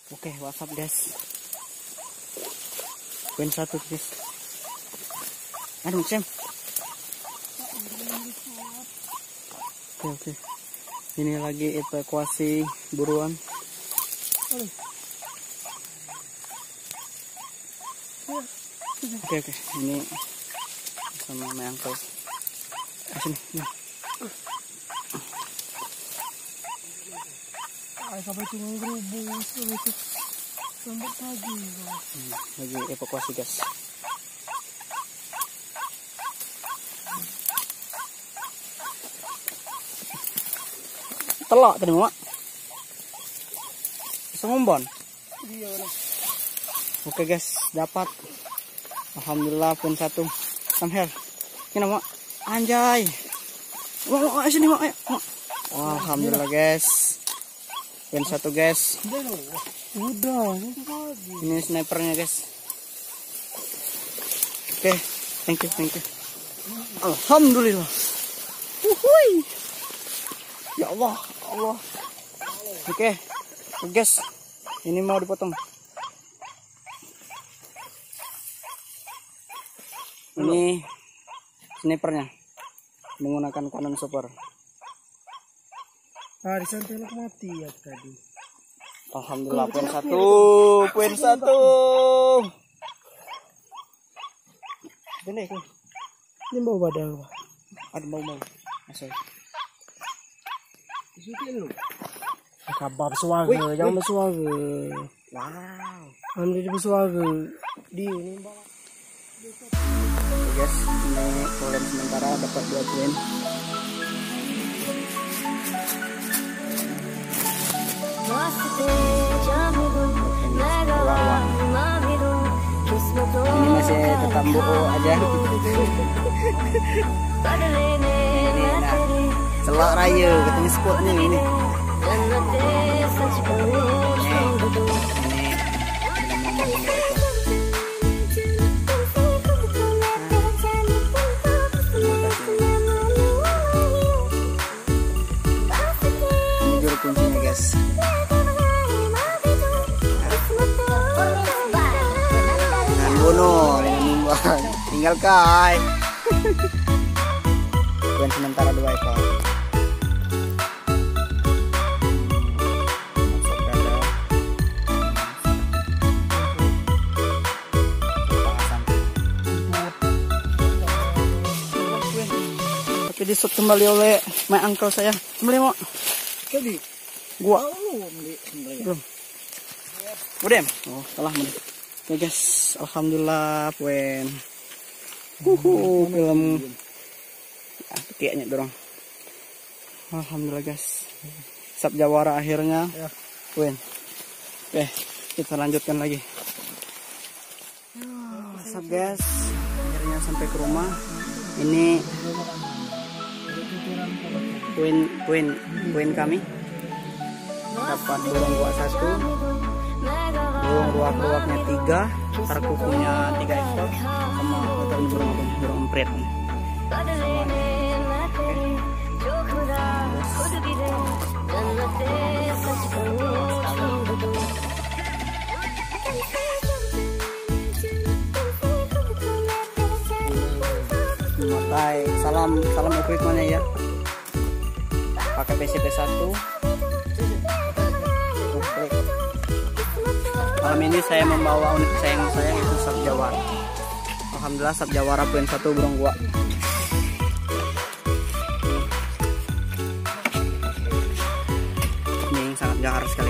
Oke, WhatsApp guys. Poin 1 guys. Aduh, Sam. Oke. Ini lagi evakuasi buruan. Oke. Ini sama my uncle. Sini. Sampai cuma gerubus itu selamat pagi. Lagi evakuasi guys. Telak tadi mak. Bisa ngombon. Iya. Oke guys, dapat. Alhamdulillah poin 1. Samher. Ini mak. Anjay. Mak sini mak. Wah, alhamdulillah guys. Poin 1 guys. Udah. Ini snipernya guys. Oke, thank you. Alhamdulillah. Wuhui. Ya Allah. Oke, guys. Ini mau dipotong. Ini snipernya menggunakan kanon super. Di sana mati ya tadi. Alhamdulillah poin 1. Boleh tuh. Ini bau badan. Ada bau. Masuk. Isutin lu. Kabar suara, jangan bersuara. Wow. Ambil di bersuara. Di ini bawah. Oke guys, ini problem sementara dapat 2 poin. Ini masih tetap buku aja. Ini celak raya katanya spotnya ini. Ini juru kuncinya guys. Bunuh dengan nimbang. Tinggal kai. Poin sementara 2 ekor. Tapi disut kembali oleh my uncle saya. Kembali mau. Tadi Gua. belum. Udah. Oh, salah mending. Oke guys, alhamdulillah poin. Film. Kayaknya dorong. Alhamdulillah guys. Sab jawara akhirnya. Ya. Poin. Oke, kita lanjutkan lagi. Sab guys, akhirnya sampai ke rumah. Ini poin kami. Dapat burung gua 1. Burung ruak-ruaknya 3, tarkukunya 3 ekor, sama burung emprit. Salam equipmentnya ya. Pakai PCP 1. Malam ini saya membawa unit kesayangan saya yaitu sab jawara. Alhamdulillah sab jawara poin 1 burung gua. Ini sangat jahar sekali.